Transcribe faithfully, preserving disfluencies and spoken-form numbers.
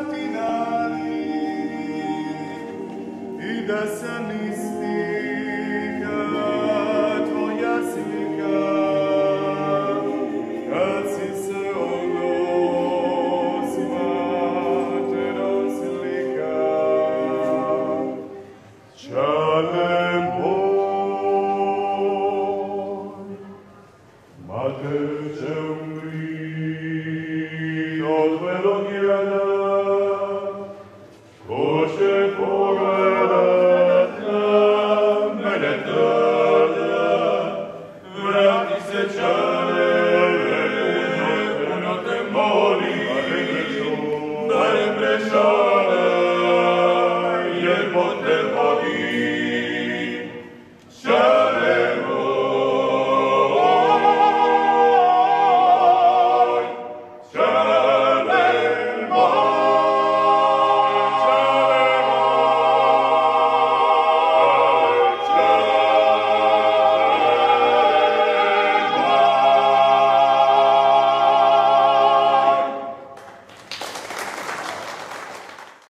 matinali i da sam istika tvoja slika kad si se odnosima te rozlika. Čalem boj, mater će umri od velog jada